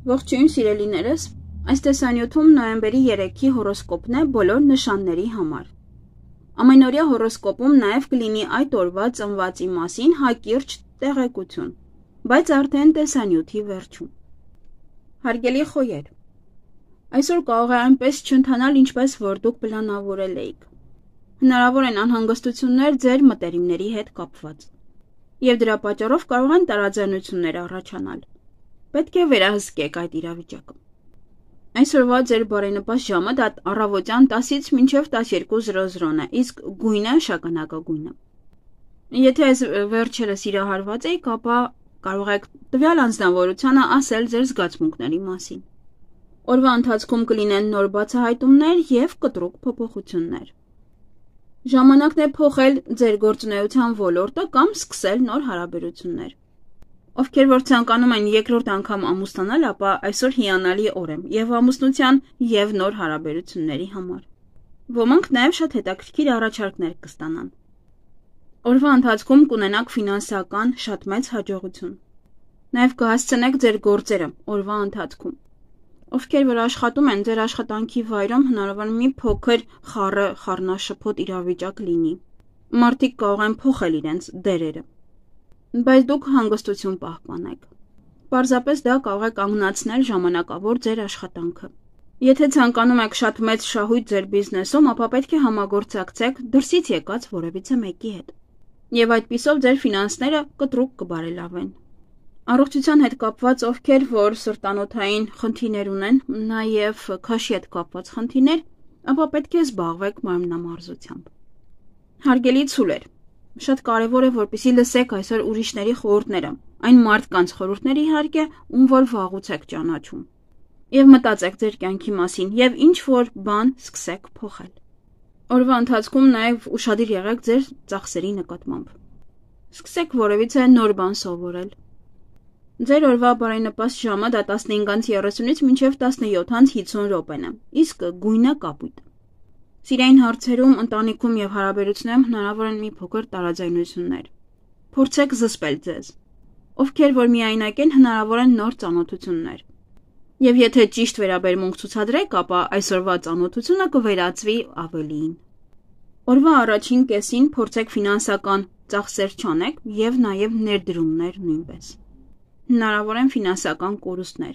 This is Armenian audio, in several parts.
Ողջույն սիրելիներս, այս տեսանյութում նոյեմբերի 3-ի հորոսկոպն է բոլոր նշանների համար։ Ամենօրյա հորոսկոպում նաև կլինի այդ օրվա ծնվածի մասին հակիրճ տեղեկություն, բայց արդեն տեսանյութի վերջում։ Հարգելի խոյեր, այսօր կարող է այնպես չընթանալ, ինչպես որ դուք պլանավորել էիք։ Հնարավոր են անհանգստություններ ձեր մտերիմների հետ կապված, եւ դրա պատճառով կարող են տարաձայնություններ առաջանալ։ Պետք է վերահսկեք այդ իրավիճակը։ Այսօրվա ձեր բարենպաստ ժամը դա առավոտյան 10-ից մինչև 12:00 է, իսկ գույնը շագանակագույնը։ Եթե այս վերջերս իրահարված եք, ապա կարող եք տվյալ անձնավորությանը ասել ձեր զգացմունքների մասին։ Օրվա ընթացքում կլինեն նոր բացահայտումներ եւ կտրուկ փոփոխություններ։ Ժամանակն է փոխել ձեր գործունեության ոլորտը կամ սկսել նոր հարաբերություններ։ Ովքեր որ ցանկանում են երկրորդ անգամ ամուսնանալ, ապա այսօր հիանալի օր է եւ ամուսնության եւ նոր հարաբերությունների համար։ Ոմանք նաեւ շատ հետաքրքիր առաջարկներ կստանան։ Օրվա ընթացքում կունենաք ֆինանսական շատ մեծ հաջողություն։ Նաեւ կհասցնեք ձեր գործերը օրվա ընթացքում։ Ովքեր որ աշխատում են, ձեր աշխատանքի վայրում հնարավոր մի փոքր խառնաշփոթ իրավիճակ լինի։ Մարդիկ կարող են փոխել իրենց դերերը, բայց դուք հանգստություն պահպանեք։ Պարզապես դա կարող է կանգնացնել ժամանակավոր ձեր աշխատանքը։ Եթե ցանկանում եք շատ մեծ շահույթ ձեր բիզնեսում, ապա պետք է համագործակցեք դրսից եկած որևիցե մեկի հետ։ Եվ այդպիսով ձեր ֆինանսները կտրուկ կբարելավեն։ Առողջության հետ կապված ովքեր որ սրտանոթային խնդիրներ ունեն, նաև քաշի հետ կապված խնդիրներ, ապա պետք է զբաղվեք մարմնամարզությամբ։ Հարգելի ցուլեր, շատ կարևոր է որպեսզի լսեք այսօր ուրիշների խորհուրդները, այն մարդկանց խորհուրդները իհարկե, ում որ վաղուց եք ճանաչում։ Եվ մտածեք ձեր կյանքի մասին եւ ինչ որ բան սկսեք փոխել։ Օրվա ընթացքում նաև ուշադիր եղեք ձեր ծախսերի նկատմամբ։ Սկսեք որևիցե նոր բան սովորել։ Ձեր օրվա բարենպաստ ժամը դա 15:30-ից մինչև 17:50 րոպեն է, իսկ գույնը կապույտ։ Սիրային հարցերում, ընտանիքում եւ հարաբերություններում հնարավոր են մի փոքր տարաձայնություններ։ Փորձեք զսպել ձեզ։ Ովքեր որ միայնակ են, հնարավոր են նոր ծանոթություններ։ Եվ եթե ճիշտ վերաբերմունք ցուցադրեք, ապա այսօրվա ծանոթությունը կվերածվի ավելիին։ Օրվա առաջին կեսին փորձեք ֆինանսական ծախսեր չանեք եւ նաեւ ներդրումներ նույնպես։ Հնարավոր են ֆինանսական կորուստներ։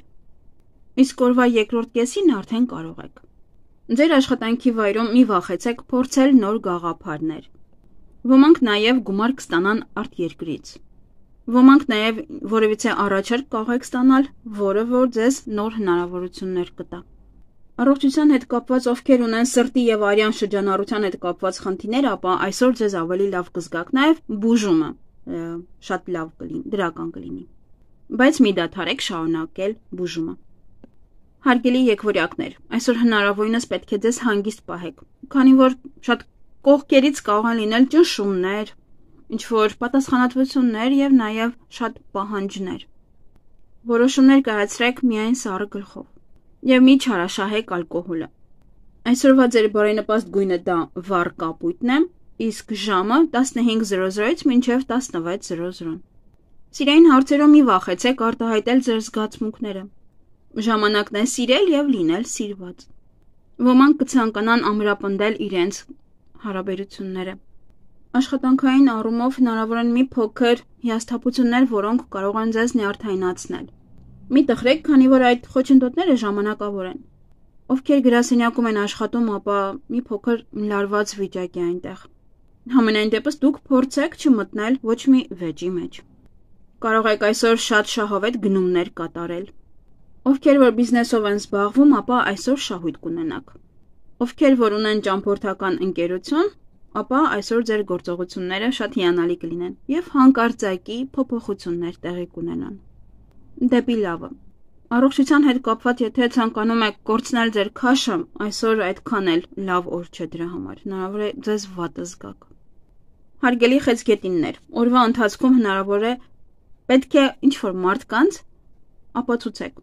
Իսկ օրվա երկրորդ կեսին արդեն կարող եք։ Ձեր աշխատանքի վայրում մի վախեցեք փորձել նոր գաղափարներ։ Ոմանք նաև գումար կստանան արտերկրից։ Ոմանք նաև որևիցե առաջարկ կարող եք ստանալ, որը որ ձեզ նոր հնարավորություններ կտա։ Առողջության հետ կապված ովքեր ունեն սրտի եւ արյան շրջանառության հետ կապված խնդիրներ, ապա այսօր ձեզ ավելի լավ կզգաք, նաև բուժումը շատ լավ կլինի, դրական կլինի։ Բայց մի դադարեք շարունակել բուժումը։ Հարգելի եկվորյակներ, այսօր հնարավորինս պետք է ձեզ հանգիստ պահեք, քանի որ շատ կողքերից կարող են լինել ճնշումներ, ինչ-որ պատասխանատվություններ եւ նաեւ շատ պահանջներ։ Որոշումներ կայացրեք միայն սառը գլխով եւ մի չարաշահեք ալկոհոլը։ Այսօրվա ձեր բարենպաստ գույնը դա վառ կապույտն է, իսկ ժամը 15:00-ից մինչև 16:00։ Սիրային հարցերում մի վախեցեք արտահայտել ձեր զգացմունքները։ Ժամանակն է սիրել եւ լինել սիրված։ Ոմանք կցանկանան ամրապնդել իրենց հարաբերությունները։ Աշխատանքային առումով հնարավոր են մի փոքր հիասթափություններ, որոնք կարող են ձեզ նյարդայնացնել։ Մի տխրեք, քանի որ այդ խոչընդոտները ժամանակավոր են։ Ովքեր գրասենյակում են աշխատում, ապա մի փոքր լարված վիճակ է այնտեղ։ Համենայն դեպս դուք փորձեք չմտնել ոչ մի վեճի մեջ։ Կարող եք այսօր շատ շահավետ գնումներ կատարել։ Ովքեր որ բիզնեսով են զբաղվում, ապա այսօր շահույթ կունենաք։ Ովքեր որ ունեն ճամփորդական ընկերություն, ապա այսօր ձեր գործողությունները շատ հիանալի կլինեն եւ հանկարծակի փոփոխություններ տեղի կունենան։ Դեպի լավը։ Առողջության հետ կապված, եթե ցանկանում եք կորցնել ձեր քաշը, այսօր այդքան էլ լավ օր չէ դրա համար։ Հնարավոր է ձեզ վատը զգաք։ Հարգելի խեցգետիններ, օրվա ընթացքում հնարավոր է պետք է ինչ-որ մարդկանց ապացուցեք։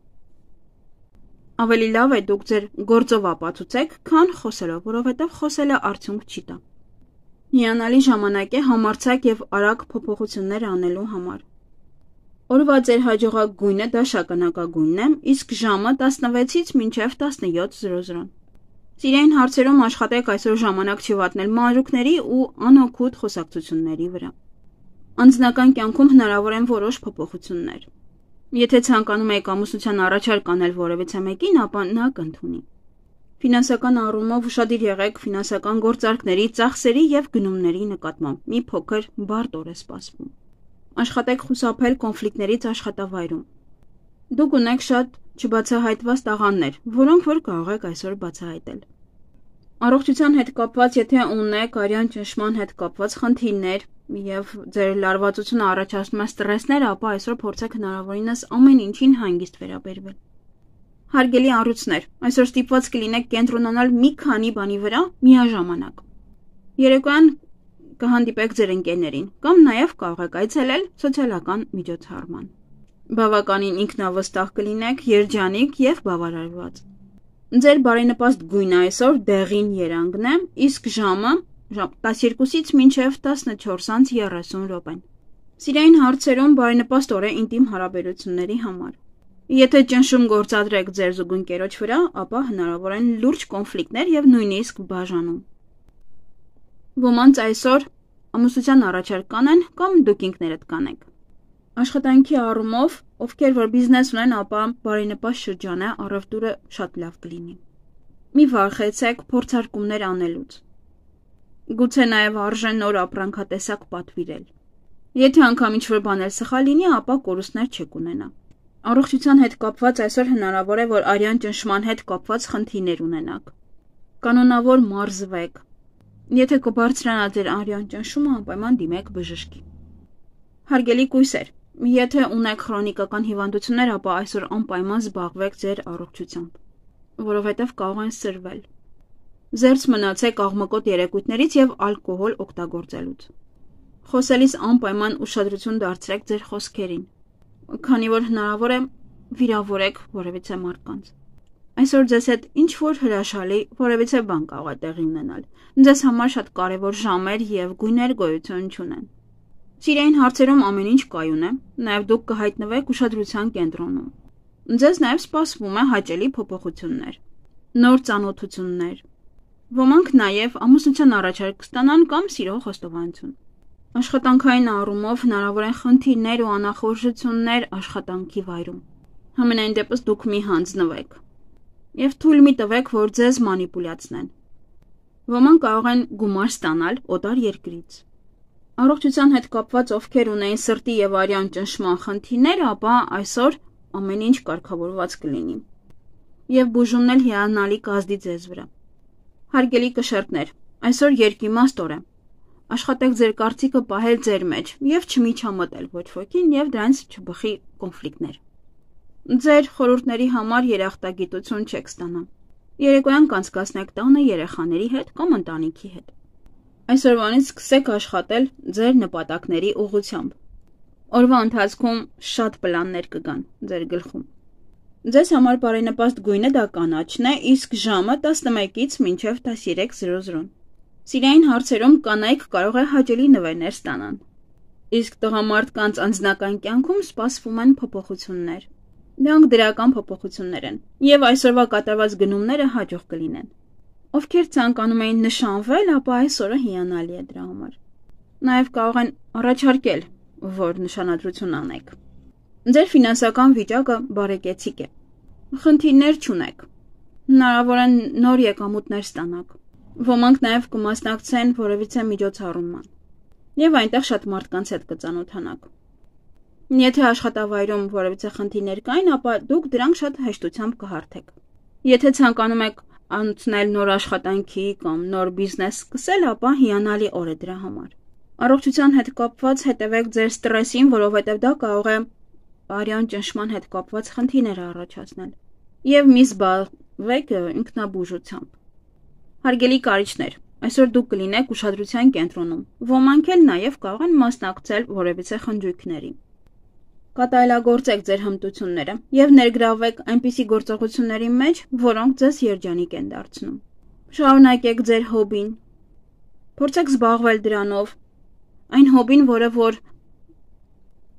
Ավելի լավ է դուք ձեր գործով ապացուցեք, քան խոսելով, որովհետև խոսելը արդյունք չի տա։ Հիանալի ժամանակ է համարձակ եւ արագ փոփոխություններ անելու համար։ Օրվա ձեր հաջողակ գույնը դա շագանակագույնն է, իսկ ժամը 16-ից մինչև 17:00։ Սիրային հարցերում աշխատեք այսօր ժամանակ չվատնել մանրուքների ու անօգուտ խոսակցությունների վրա։ Անձնական կյանքում հնարավոր են որոշ փոփոխություններ։ Եթե ցանկանում եք ամուսնության առաջարկ անել որևիցե մեկին, ապա նա կընդունի։ Ֆինանսական առումով ուշադիր եղեք ֆինանսական գործարքների, ծախսերի եւ գնումների նկատմամբ։ Մի փոքր բարդ օր է սպասվում։ Աշխատեք խուսափել կոնֆլիկտներից աշխատավայրում։ Դուք ունեք շատ չբացահայտված տաղանդներ, որոնք որ կարող եք այսօր բացահայտել։ Առողջության հետ կապված, եթե ունեք արյան ճնշման հետ կապված խնդիրներ եւ ձեր լարվածությունը առաջացնում է ստրեսներ, ապա այսօր փորձեք հնարավորինս ամեն ինչին հանգիստ վերաբերվել։ Հարգելի առյուծներ, այսօր ստիպված կլինեք կենտրոնանալ մի քանի բանի վրա միաժամանակ։ Երեկոյան կհանդիպեք ձեր ընկերներին կամ նաև կարող եք այցելել սոցիալական միջոցառման։ Բավականին ինքնավստահ կլինեք, երջանիկ եւ բավարարված։ Ձեր բարենպաստ գույնը այսօր դեղին երանգն է, իսկ ժամը 12-ից մինչև 14:30 րոպեն։ Սիրային հարցերում բարենպաստ օր է ինտիմ հարաբերությունների համար։ Եթե ճնշում գործադրեք ձեր զուգընկերոջ վրա, ապա հնարավոր են լուրջ կոնֆլիկտներ եւ նույնիսկ բաժանում։ Ոմանց այսօր ամուսնության առաջարկ կանեն կամ դուք ինքներդ կանեք։ Աշխատանքի առումով, ովքեր որ բիզնես ունեն, ապա բարենպաստ շրջան է, առևտուրը շատ լավ կլինի։ Մի վախեցեք փորձարկումներ անելուց։ Գուցե նաև արժե նոր ապրանքատեսակ պատվիրել։ Եթե անգամ ինչ-որ բան էլ սխալ լինի, ապա կորուստներ չեք ունենա։ Առողջության հետ կապված այսօր հնարավոր է, որ արյան ճնշման հետ կապված խնդիրներ ունենաք։ Կանոնավոր մարզվեք։ Եթե կբարձրանա ձեր արյան ճնշումը, անպայման դիմեք բժշկի։ Հարգելի կույսեր, եթե ունեք քրոնիկական հիվանդություններ, ապա այսօր անպայման զբաղվեք ձեր առողջությամբ, որովհետև կարող են սրվել։ Զերծ մնացեք աղմկոտ երեկույթներից եւ ալկոհոլ օգտագործելուց։ Խոսելիս անպայման ուշադրություն դարձրեք ձեր խոսքերին, քանի որ հնարավոր է վիրավորեք որևիցե մարդկանց։ Այսօր ձեզ հետ ինչ-որ հրաշալի որևիցե բան կարող է տեղի ունենալ։ Ձեզ համար շատ կարևոր ժամեր եւ գույներ գոյություն չունեն։ Սիրային հարցերում ամեն ինչ կայուն է, նաեւ դուք կհայտնվեք ուշադրության կենտրոնում։ Ձեզ նաեւ սպասվում է հաճելի փոփոխություններ, նոր ծանոթություններ։ Ոմանք նաեւ ամուսնության առաջարկ կստանան կամ սիրո խոստովանություն։ Աշխատանքային առումով հնարավոր են խնդիրներ ու անախորժություններ աշխատանքի վայրում։ Համենայն դեպս դուք մի հանձնվեք եւ թույլ մի տվեք, որ ձեզ մանիպուլյացնեն։ Ոմանք կարող են գումար ստանալ օտար երկրից։ Առողջության հետ կապված ովքեր ունեն սրտի եւ արյան ճնշման խնդիրներ, ապա այսօր ամեն ինչ կարգավորված կլինի եւ բուժումն էլ հիանալի կազդի ձեզ վրա։ Հարգելի կշեռքներ, այսօր երկիմաստ օր է։ Աշխատեք ձեր կարծիքը պահել ձեր մեջ եւ չմիջամտել ոչ ոքին եւ դրանց չբխի կոնֆլիկտներ։ Ձեր խորհուրդների համար երախտագիտություն չեք ստանա։ Երեկոյան կանցկացնեք տանը երեխաների հետ կամ ընտանիքի հետ։ Այսօրվանից սկսեք աշխատել ձեր նպատակների ուղղությամբ։ Օրվա ընթացքում շատ պլաններ կգան ձեր գլխում։ Ձեզ համար բարենպաստ գույնը դա կանաչն է, իսկ ժամը 11-ից մինչև 13:00։ Սիրային հարցերում կանայք կարող է հաճելի նվերներ ստանան։ Իսկ տղամարդկանց անձնական կյանքում սպասվում են փոփոխություններ։ Դրանք դրական փոփոխություններ են, եւ այսօրվա կատարված գնումները հաջող կլինեն։ Ովքեր ցանկանում էին նշանվել, ապա այսօրը հիանալի է դրա համար։ Նաեւ կարող են առաջարկել, որ նշանադրություն անեք։ Ձեր ֆինանսական վիճակը բարեկեցիկ է։ Խնդիրներ չունեք։ Հնարավոր է նոր եկամուտներ ստանաք։ Ոմանք նաև կմասնակցեն որևիցե միջոցառման եւ այնտեղ շատ մարդկանց հետ կծանոթանաք։ Եթե աշխատավայրում որևիցե խնդիրներ կային, ապա դուք դրանք շատ հեշտությամբ կհարթեք։ Եթե ցանկանում եք անցնել նոր աշխատանքի կամ նոր բիզնես սկսել, ապա հիանալի օր է դրա համար։ Առողջության հետ կապված հետևեք ձեր ստրեսին, որովհետև դա կարող է արյան ճնշման հետ կապված խնդիրներ առաջացնել եւ մի զբաղվեք ինքնաբուժությամբ։ Հարգելի կարիճներ, այսօր դուք կլինեք ուշադրության կենտրոնում։ Ոմանք էլ նաև կարող են մասնակցել որևիցե խնջույքների։ Կատարելագործեք ձեր հմտությունները եւ ներգրավվեք այնպիսի գործողությունների մեջ, որոնք ձեզ երջանիկ են դարձնում։ Շարունակեք ձեր հոբին։ Փորձեք զբաղվել դրանով։ Այն հոբին, որը որ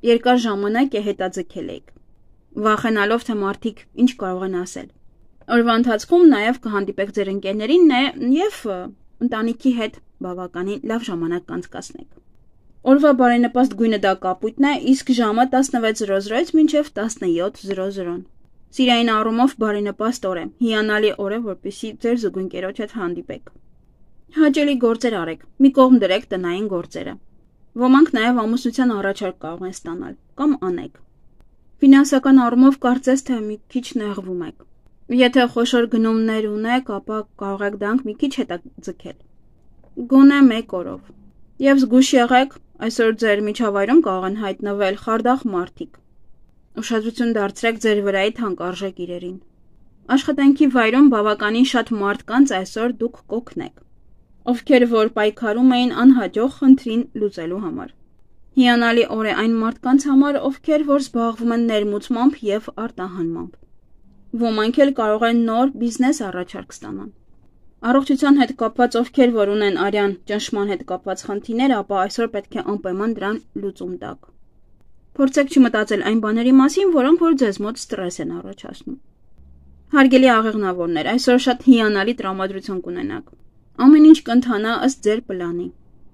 Երկար ժամանակ է հետաձգել եք, վախենալով, թե մարդիկ ինչ կարող են ասել։ Օրվա ընթացքում նաև կհանդիպեք ձեր ընկերներին և ընտանիքի հետ բավականին լավ ժամանակ կանցկացնեք։ Օրվա բարենպաստ գույնը դա կապույտն է, իսկ ժամը 16:00-ից մինչև 17:00։ Սիրային առումով բարենպաստ օր է, հիանալի օր է, որպեսզի ձեր զուգընկերոջ հետ հանդիպեք։ Հաճելի գործեր արեք, մի կողմ դրեք տնային գործերը։ Ոմանք նաև ամուսնության առաջարկ կարող են ստանալ կամ անեք։ Ֆինանսական առումով կարծես թե մի քիչ նեղվում եք։ Եթե խոշոր գնումներ ունեք, ապա կարող եք դրանք մի քիչ հետաձգել։ Գոնե մեկ օրով։ Եվ զգույշ եղեք, այսօր ձեր միջավայրում կարող են հայտնվել խարդախ մարդիկ։ Ուշադրություն դարձրեք ձեր վրայի թանկարժեք իրերին։ Աշխատանքի վայրում բավականին շատ մարդկանց այսօր դուք կօգնեք, ովքեր որ պայքարում էին անհաջող խնդրին լուծելու համար։ Հիանալի օր է այն մարդկանց համար, ովքեր որ զբաղվում են ներմուծմամբ և արտահանմամբ։ Ոմանք էլ կարող են նոր բիզնես առաջարկ ստանան։ Առողջության հետ կապված ովքեր որ ունեն արյան ճնշման հետ կապված խնդիրներ, ապա այսօր պետք է անպայման դրան լուծում տաք։ Փորձեք չմտածել այն բաների մասին, որոնք որ ձեզ մոտ ստրես են առաջացնում։ Հարգելի աղեղնավորներ, այսօր շատ հիանալի տրամադրություն կունենաք։ Ամեն ինչ կընթանա ըստ ձեր պլանի։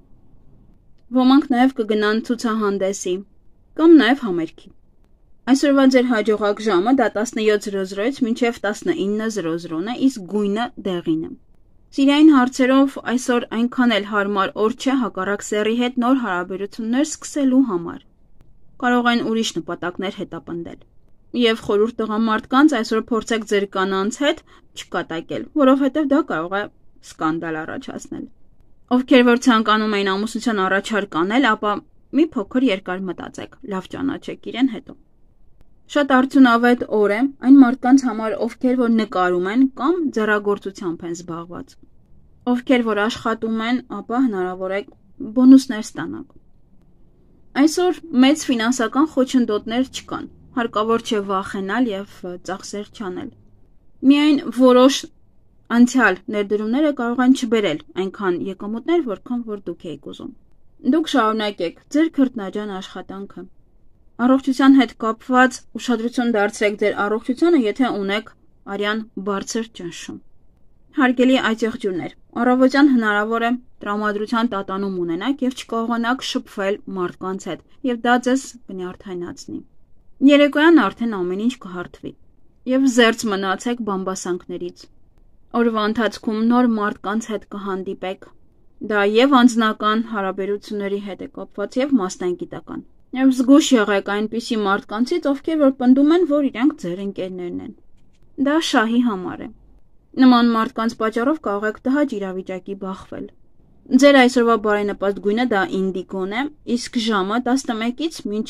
Ոմանք նաև կգնան ցուցահանդեսի կամ նաև համերգի։ Այսօրվա ձեր հաջողակ ժամը դա 17:00-ից մինչև 19:00 է, իսկ գույնը դեղինը։ Սիրային հարցերով այսօր այնքան էլ հարմար օր չէ հակառակ սեռի հետ նոր հարաբերություններ սկսելու համար։ Կարող են ուրիշ նպատակներ հետապնդել։ Եվ խորհուրդ տղամարդկանց այսօր փորձեք ձեր կանանց հետ չկատակել, որովհետև դա կարող է սկանդալ առաջացնել։ Ովքեր որ ցանկանում էին ամուսնության առաջարկ անել, ապա մի փոքր երկար մտածեք, լավ ճանաչեք իրեն հետո։ Շատ արդյունավետ օր է այն մարդկանց համար, ովքեր որ նկարում են կամ ձեռագործությամբ են զբաղված։ Ովքեր որ աշխատում են, ապա հնարավոր է բոնուսներ ստանաք։ Այսօր մեծ ֆինանսական խոչընդոտներ չկան, հարկավոր չէ վախենալ և ծախսեր չանել։ Միայն որոշ անցյալ ներդրումները կարող են չբերել այնքան եկամուտներ, որքան որ դուք եք ուզում։ Դուք շարունակեք ձեր քրտնաջան աշխատանքը։ Առողջության հետ կապված ուշադրություն դարձրեք ձեր առողջությանը, եթե ունեք արյան բարձր ճնշում։ Հարգելի այծեղջյուրներ, առավոտյան հնարավոր է տրամադրության տատանում ունենաք և չկարողանաք շփվել մարդկանց հետ, և դա ձեզ կնյարդայնացնի։ Երեկոյան արդեն ամեն ինչ կհարթվի, և զերծ մնացեք բամբասանքներից։ Օրվա ընթացքում նոր մարդկանց հետ կհանդիպեք։ Դա և անձնական հարաբերությունների հետ է կապված, և մասնագիտական։ Եվ զգույշ եղեք այնպիսի մարդկանցից, ովքեր որ պնդում են, որ իրենք ձեր ընկերներն են։ Դա շահի համար է։ Նման մարդկանց պատճառով կարող եք տհաճ իրավիճակի բախվել։ Ձեր այսօրվա բարենպաստ գույնը դա ինդիգոն է, իսկ ժամը 11-ից մինչև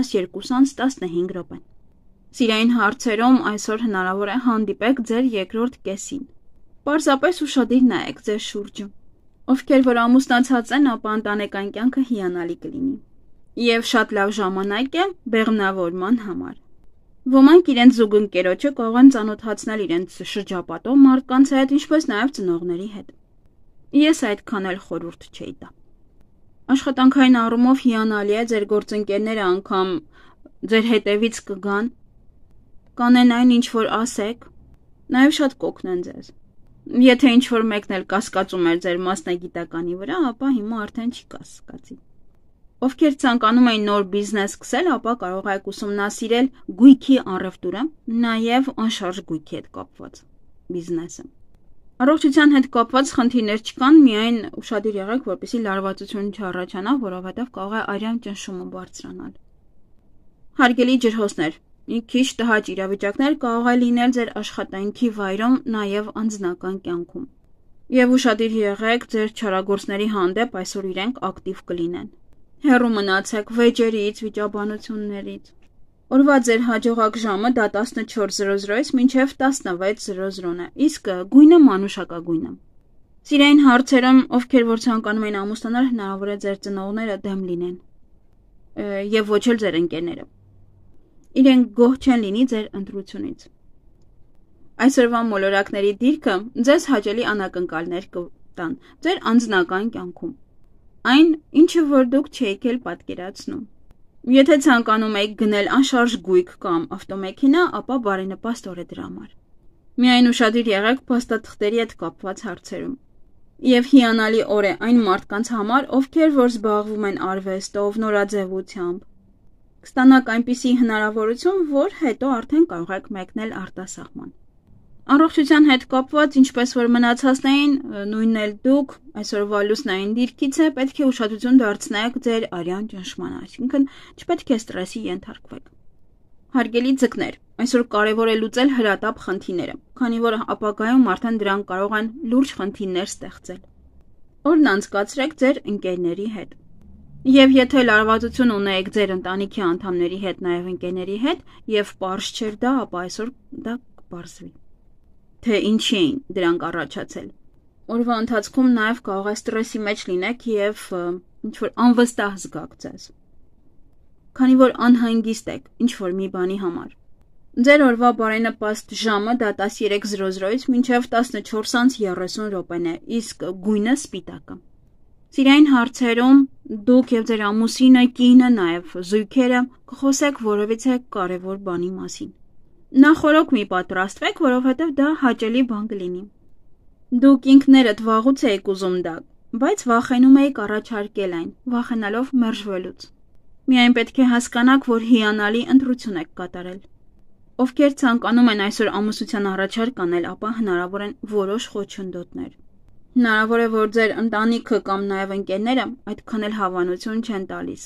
12:15 Սիրային հարցերում այսօր հնարավոր է հանդիպեք ձեր երկրորդ կեսին։ Պարզապես ուշադիր նայեք ձեր շուրջը։ Ովքեր որ ամուսնացած են, ապա ընտանեկան կյանքը հիանալի կլինի։ Եվ շատ լավ ժամանակ է բեղմնավորման համար։ Ոմանք իրենց զուգընկերոջը կարող են ծանոթացնել իրենց շրջապատող մարդկանց հետ, ինչպես նաև ծնողների հետ։ Ես այդքան էլ խորհուրդ չէի տա։ Աշխատանքային առումով հիանալի է, ձեր գործընկերները անգամ ձեր հետևից կգան, կանեն այն ինչ որ ասեք, նաև շատ կօգնեն ձեզ։ Եթե ինչ որ մեկն էլ կասկածում էր ձեր մասնագիտականի վրա, ապա հիմա արդեն չի կասկածի։ Ովքեր ցանկանում էին նոր բիզնես սկսել, ապա կարող եք ուսումնասիրել գույքի առևտուրը, նաև անշարժ գույքի հետ կապված բիզնեսը։ Առողջության հետ կապված խնդիրներ չկան, միայն ուշադիր եղեք, որպեսզի լարվածություն չառաջանա, որովհետև կարող է արյան ճնշումը բարձրանալ։ Հարգելի ջրհոսներ, մի քիչ տհաճ իրավիճակներ կարող է լինել ձեր աշխատանքի վայրում, նաև անձնական կյանքում։ Եվ ուշադիր եղեք ձեր չարագործների հանդեպ, այսօր իրենք ակտիվ կլինեն։ Հեռու մնացեք վեճերից, վիճաբանություններից։ Օրվա ձեր հաջողակ ժամը դա 14:00-ից մինչև 16:00 է, իսկ գույնը մանուշակագույնը։ Սիրային հարցերում, ովքեր որ ցանկանում են ամուսնանալ, հնարավոր է ձեր ծնողները դեմ լինեն, և ոչ էլ ձեր ընկերները։ Իրենք գոհ չեն լինի ձեր ընտրությունից։ Այսօրվա մոլորակների դիրքը ձեզ հաճելի անակնկալներ կտան ձեր անձնական կյանքում։ Այն, ինչը որ դուք չէիք էլ պատկերացնում։ Եթե ցանկանում եք գնել անշարժ գույք կամ ավտոմեքենա, ապա բարենպաստ օր է դրա համար։ Միայն ուշադիր եղեք փաստաթղթերի հետ կապված հարցերում։ Եվ հիանալի օր է այն մարդկանց համար, ովքեր որ զբաղվում են արվեստով, նորաձևությամբ։ Կստանաք այնպիսի հնարավորություն, որ հետո արդեն կարող եք մեկնել արտասահման։ Առողջության հետ կապված, ինչպես որ մնացածներին, նույնն էլ դուք այսօրվա լուսնային դիրքից է, պետք է ուշադրություն դարձնեք ձեր արյան ճնշմանը, այսինքն չպետք է ստրեսի ենթարկվեք։ Հարգելի ձկներ, այսօր կարևոր է լուծել հրատապ խնդիրները, քանի որ ապագայում արդեն դրանք կարող են լուրջ խնդիրներ ստեղծել։ Օրն անցկացրեք ձեր ընկերների հետ։ Եվ եթե լարվածություն ունեք ձեր ընտանիքի անդամների հետ, նաև ընկերների հետ, եւ պարզ չէր դա, ապա այսօր դա կպարզվի։ Թե ինչի էին դրանք առաջացել։ Օրվա ընթացքում նաև կարող է ստրեսի մեջ լինեք եւ ինչ-որ անվստահ զգաք ձեզ։ Քանի որ անհանգիստ եք ինչ-որ մի բանի համար։ Ձեր օրվա բարենպաստ ժամը դա 13:00-ից մինչև 14:30 րոպեն է, իսկ գույնը սպիտակը։ Սիրային հարցերում դուք եւ ձեր ամուսինը, կինը, նաև զույգերը կխոսեք որևիցե կարևոր բանի մասին։ Նախորոք մի պատրաստվեք, որովհետև դա հաճելի բան կլինի։ Դուք ինքներդ վաղուց եք ուզում դա, բայց վախենում եք առաջարկել այն, վախենալով մերժվելուց։ Միայն պետք է հասկանաք, որ հիանալի ընտրություն եք կատարել։ Ովքեր ցանկանում են այսօր ամուսնության առաջարկ անել, ապա հնարավոր են որոշ խոչընդոտներ։ Հնարավոր է, որ ձեր ընտանիքը կամ նաև ընկերները այդքան էլ հավանություն չեն տալիս։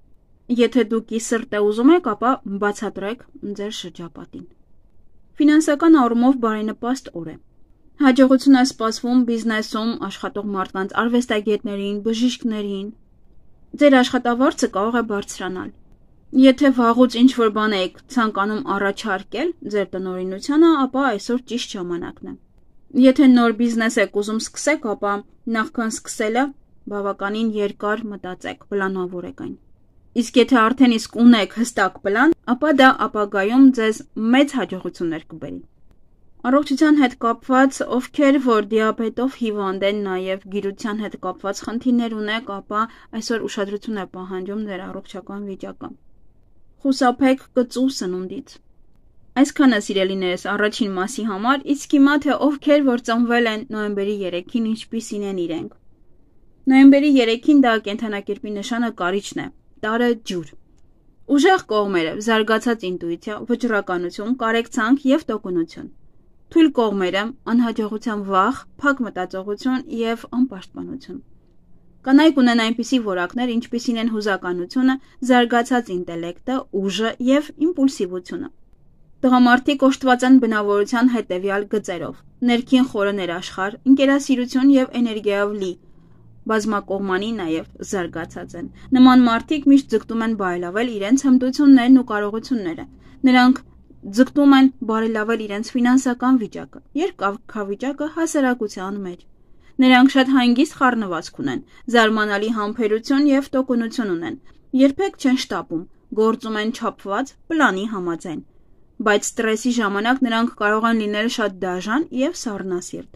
Եթե դուք ի սրտե ուզում եք, ապա բացատրեք ձեր շրջապատին։ Ֆինանսական առումով բարենպաստ օր է։ Հաջողություն է սպասվում բիզնեսում աշխատող մարդկանց, արվեստագետներին, բժիշկներին։ Ձեր աշխատավարձը կարող է բարձրանալ։ Եթե վաղուց ինչ-որ բան եք ցանկանում առաջարկել ձեր տնօրինությանը, ապա այսօր ճիշտ ժամանակն է։ Եթե նոր բիզնես եք ուզում սկսեք, ապա նախքան սկսելը բավականին երկար մտածեք, պլանավորեք այն։ Իսկ եթե արդեն իսկ ունեք հստակ պլան, ապա դա ապագայում ձեզ մեծ հաջողություններ կբերի։ Առողջության հետ կապված, ովքեր որ դիաբետով հիվանդ են, նաև գիրության հետ կապված խնդիրներ ունեք, ապա այսօր ուշադրություն է պահանջում ձեր առողջական վիճակը։ Խուսափեք կծու սնունդից։ Այսքանը սիրելիներս առաջին մասի համար, իսկ հիմա թե ովքեր որ ծնվել են նոյեմբերի 3-ին, ինչպիսին են իրենք։ Նոյեմբերի 3-ին դա կենդանակերպի նշանը կարիճն է, տարը ջուր։ Ուժեղ կողմերը՝ զարգացած ինտուիցիա, վճռականություն, կարեկցանք եւ տոկունություն։ Թույլ կողմերը՝ անհաջողության վախ, փակ մտածողություն եւ անպաշտպանություն։ Կանայք ունեն այնպիսի որակներ, ինչպիսին են հուզականությունը, զարգացած ինտելեկտը, ուժը եւ իմպուլսիվությունը։ Տղամարդիկ օժտված են բնավորության հետևյալ գծերով՝ ներքին խորը ներաշխար, ընկերասիրություն եւ էներգիայով լի, բազմակողմանի նաեւ զարգացած են։ Նման մարդիկ միշտ ձգտում են բարելավել իրենց հմտություններն ու կարողությունները։ Նրանք ձգտում են բարելավել իրենց ֆինանսական վիճակը, երկրավիճակը հասարակության մեջ։ Նրանք շատ հանգիստ խառնվածք ունեն, զարմանալի համբերություն եւ տոկունություն ունեն։ Երբեք չեն շտապում, գործում են չափված պլանի համաձայն։ Բայց ստրեսի ժամանակ նրանք կարող են լինել շատ դաժան եւ սառնասիրտ։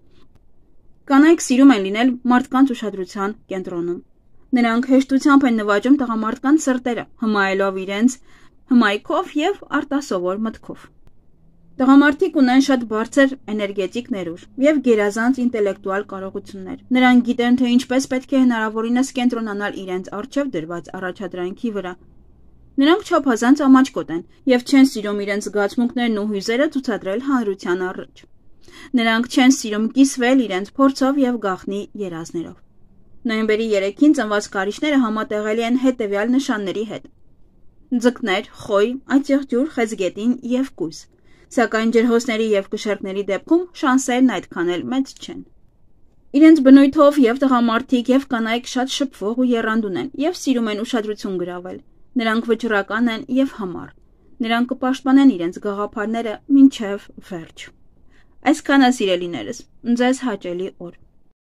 Կանայք սիրում են լինել մարդկանց ուշադրության կենտրոնում։ Նրանք հեշտությամբ են նվաճում տղամարդկանց սրտերը, հմայելով իրենց հմայքով եւ արտասովոր մտքով։ Տղամարդիկ ունեն շատ բարձր էներգետիկ ներուժ եւ գերազանց ինտելեկտուալ կարողություններ։ Նրանք գիտեն, թե ինչպես պետք է հնարավորինս կենտրոնանալ իրենց առջև դրված առաջադրանքի վրա։ Նրանք չափազանց ամաչկոտ են եւ չեն սիրում իրենց զգացմունքներն ու հույզերը ցուցադրել հանրության առաջ։ Նրանք չեն սիրում կիսվել իրենց փորձով եւ գաղտնի երազներով։ Նոյեմբերի 3-ին ծնված կարիճները համատեղելի են հետեւյալ նշանների հետ. ձկներ, խոյ, աճեղջյուր, խեցգետին եւ կույս։ Սակայն ջրհոսների եւ կշերկների դեպքում շանսերն այդքան էլ մեծ չեն։ Իրենց բնույթով եւ տղամարդիկ եւ կանայք շատ շփվող ու եռանդուն են եւ սիրում են ուշադրություն գրավել։ Նրանք վճռական են եւ համառ։ Նրանք կպաշտպանեն իրենց գաղափարները մինչև վերջ։ Այսքանը սիրելիներս, ձեզ հաճելի օր։